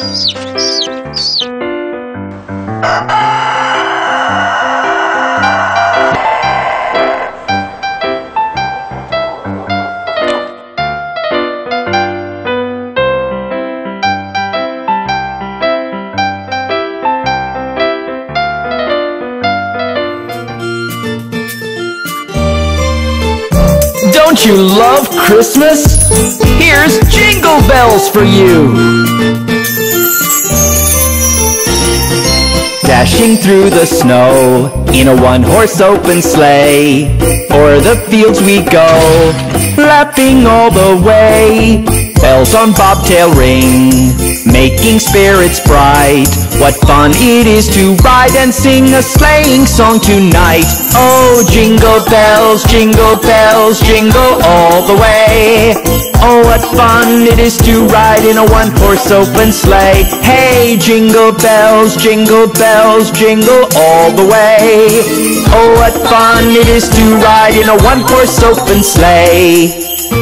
Don't you love Christmas? Here's Jingle Bells for you! Dashing through the snow in a one-horse open sleigh, o'er the fields we go, laughing all the way. Bells on bobtail ring, making spirits bright. What fun it is to ride and sing a sleighing song tonight. Oh, jingle bells, jingle all the way. Oh, what fun it is to ride in a one-horse open sleigh. Hey, jingle bells, jingle all the way. Oh, what fun it is to ride in a one-horse open sleigh.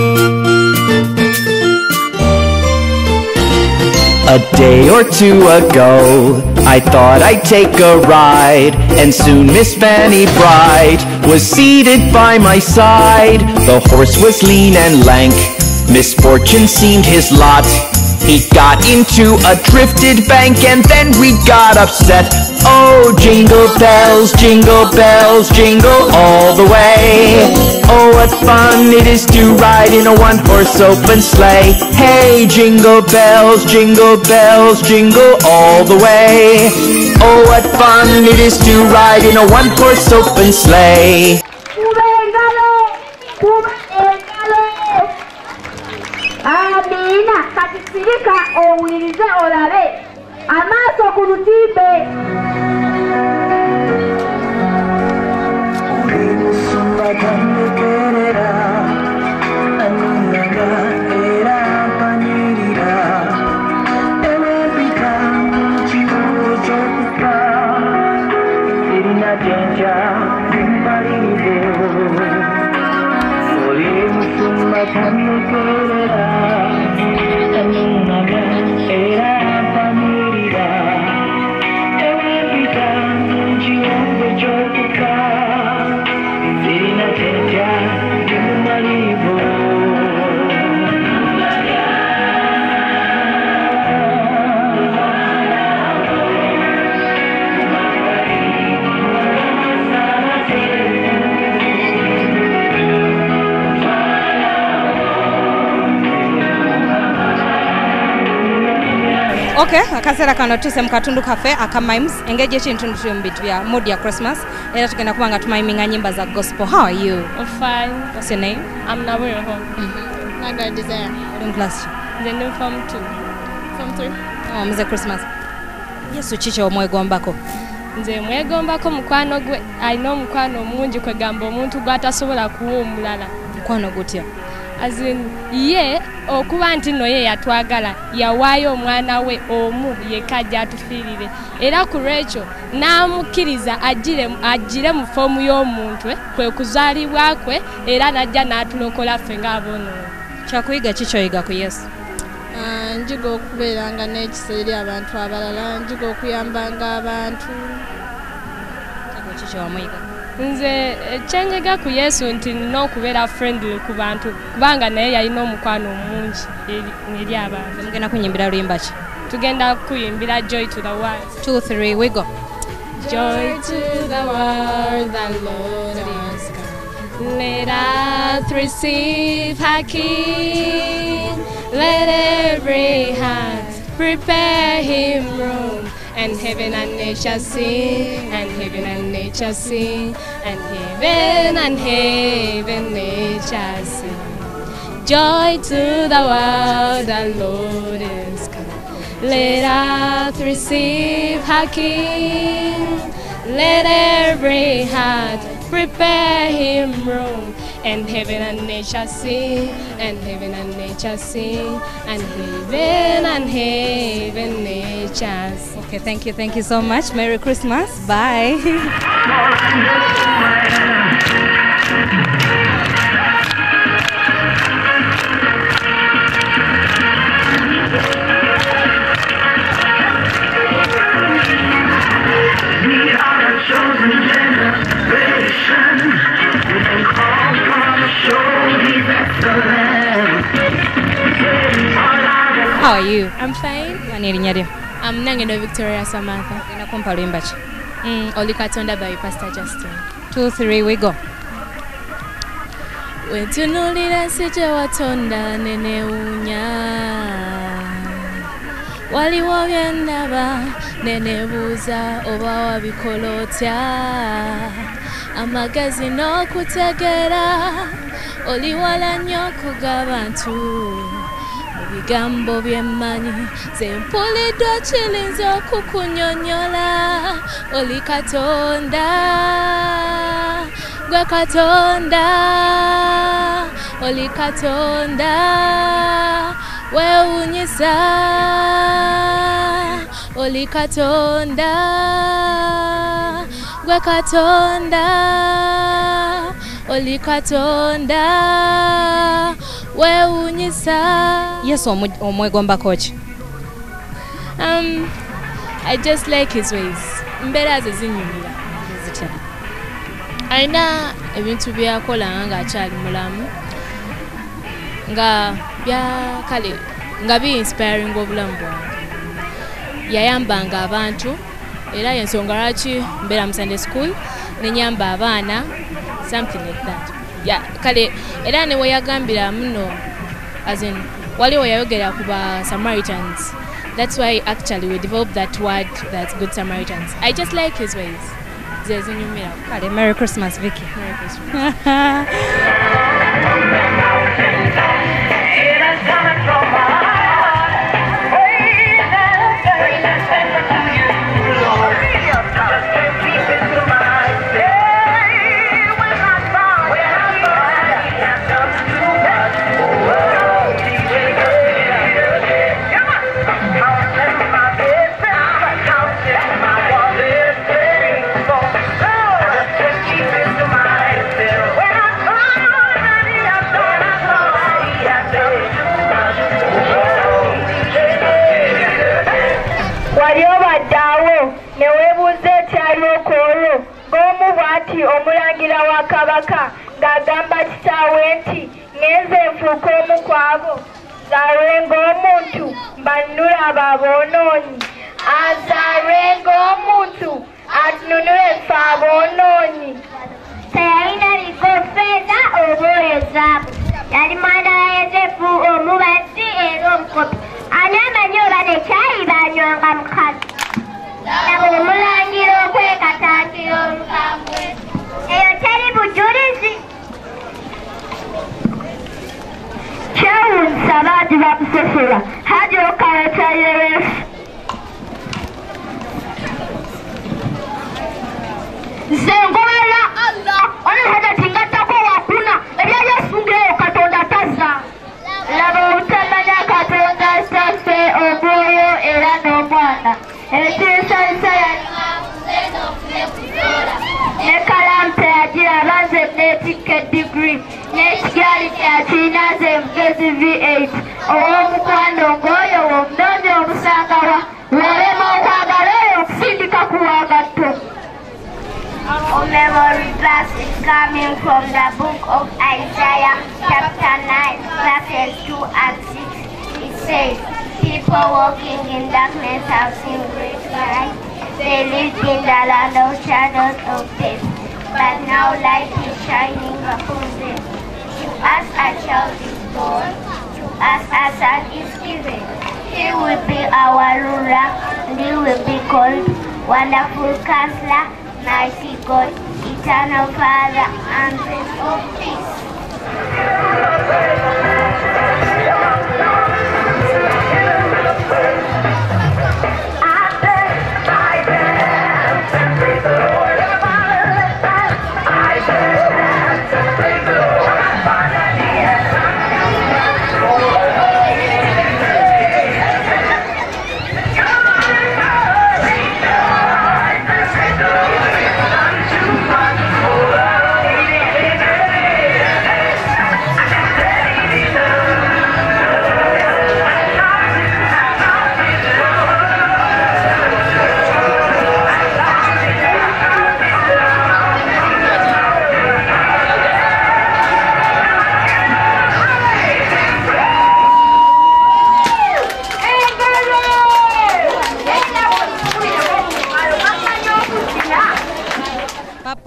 A day or two ago, I thought I'd take a ride, and soon Miss Fanny Bright was seated by my side. The horse was lean and lank, misfortune seemed his lot. He got into a drifted bank, and then we got upset. Oh, jingle bells, jingle all the way. Oh, what fun it is to ride in a one-horse open sleigh. Hey, jingle bells, jingle all the way. Oh, what fun it is to ride in a one-horse open sleigh. Amina, katisirika owulirize olabe amaaso ku lutibe. Okay, akaseera kano tuse mu katundu kafe aka mimes engage ekintundu ky'omubitu bya mood ya Christmas era tugenda kuba nga tumayiminga nyimba za gospel. How are you? I'm fine. What's your name? I'm Nabuyo. Naga Desire. In class? The new form 2. Form 3. Oh, Mzee Christmas. Yesu chicho omwegombako. Nze mwegombako mukwano gwe alina omukwano mungi kwegamba omuntu gw'atasobola kuwa omulala. Mukwano gutya? As in, ye okuba nti no ye yatwagala yawaayo omwana we omu yekajja atufiirire era ku lwekyo n'amukkiriza agire mu foomu y'omuntu kwe kuzaalibwa kwe era n'ajja n'atulokola ffe ng'aboonoonyi. Kyakuyiga ki kyoyiga ku Yesu? Njiga okubeeranga n'ekisa eri abantu abalala, njiga okuyambanga abantu. Ki kyowamuyiga? Nze kyenyiga ku Yesu nti nina okubeera friendly ku bantu kubanga naye yalina omukwano omungi eri abantu. Mugenda kunyimbira luyimba ki? Tugenda kuyimbira Joy to the World. 2, 3, we go. Joy to the world, the Lord is come. Let us receive her King. Let every heart prepare him room. And heaven and nature sing, and heaven and nature sing, and heaven nature sing. Joy to the world, the Lord is come. Let us receive her King. Let every heart prepare him room. And heaven and nature sing, and heaven and nature sing, and heaven nature sing. Okay, thank you so much. Merry Christmas. Bye. I'm fine. Ani erinnya lyo? Nange no Victoria Samantha. Ina kumpa luyimba ki? Oli Katonda by Pastor Justin. 2, 3, we go. Wetunulira sije watonda nenewunya waliwo byendaba nenebuuza oba wabikola otya amagezi n'okutegeera oli wala nnyo okug'abantu mu bigambo byemmanyi ze mpuliddwa kirinza okukunnyonnyola oli Katonda gwe Katonda oli Katonda weewuunyisa oli Katonda gwe Katonda oli Katonda weewuunyisa. Yesu omwegombako ki? I just like his ways. Mbeera ze zinyumira zitya. Alina ebintu byakola ng'akyali mulamu nga byakale nga bi-inspiring obulamu bwange. Yayambanga abantu era yensonga lwaki mbeera mu Sunday school nenyamba abaana something like that. Kale era ne weyagambira muno as in waliwo yayogera ku ba Samaritans. That's why actually we developed that word, that's Good Samaritans. I just like his ways. Kale, Merry Christmas, Vicky. Merry Christmas. Omulangira wa Kabaka ng'agamba kitaawe nti ngenze nfuuka omu ku abo nzaalwenga omuntu mbannula aboonoonyi azaalwenga omuntu atununule ffe aboonoonyi. Teyalina bigofeeza obwoyo zaabu yali mwana wa Yozefu omubazzi era omukopi ani amanyi oba ne kyayi banywanga mukazi laba omulangira okwekataakira omukambwe eyo teri bujulizi. Kyewuunyisa baadi bakusesera hadi okaleta Yesu. Nze ngolera Allah ona hada tingatako wakuna ebya Yesu ngeyo Katonda tazza. Laba obutamanya Katonda saffe omwoyo era n'omwana ekirisalisa nekalamu teyagira banze neetikka degree n'ekigaali kyakirina ze mugezi V8 ow'omukwano ng'oyo w'omunonyi omusangawa olema okwagala oyo okusindika ku wagatto. Our memory verse is coming from the book of Isaiah chapter 9 verses 2 and 6. It says, people walking in darkness have seen great light. They lived in the land of shadows of death, but now light is shining upon them. To us a child is born, to us a son is given. He will be our ruler, and he will be called Wonderful Counselor, Mighty God, Eternal Father, and Prince of Peace.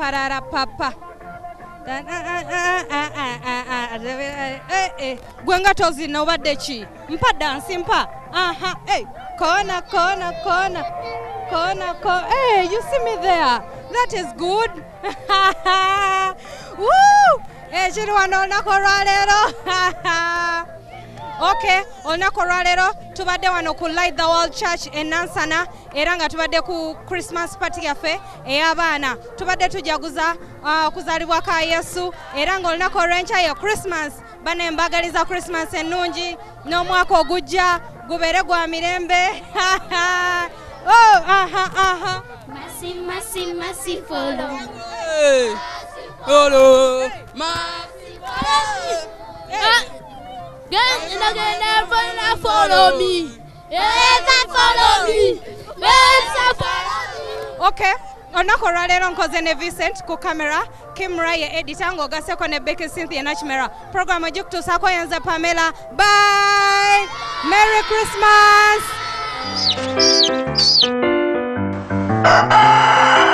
parara papa. Gwenga tozi no badechi. Mpa dance mpa. Aha. Hey. Corner. Hey, you see me there? That is good. Woo! Hey, chirwano nakoralero. Okay, onakoralero tubadde wano ku Light the World Church e Nansana era nga tubadde ku Christmas party yaffe ey'abaana. Tubadde tujaguza kuzaalibwa ka Yesu era nga olunaku olw'enkya ya Christmas bane mbagaliza Christmas ennungi n'omwaka ogujja gubeere gwa mirembe. Oh, aha. Mercy, follow. Hey, follow. Mercy, never follow me. Okay. Onako ralero nkoze ne Vincent ku camera, Kimra ye editor ngogaseko ne Becky Cynthia Nachmera. Program ojikutusako yanza Pamela. Bye. Merry Christmas.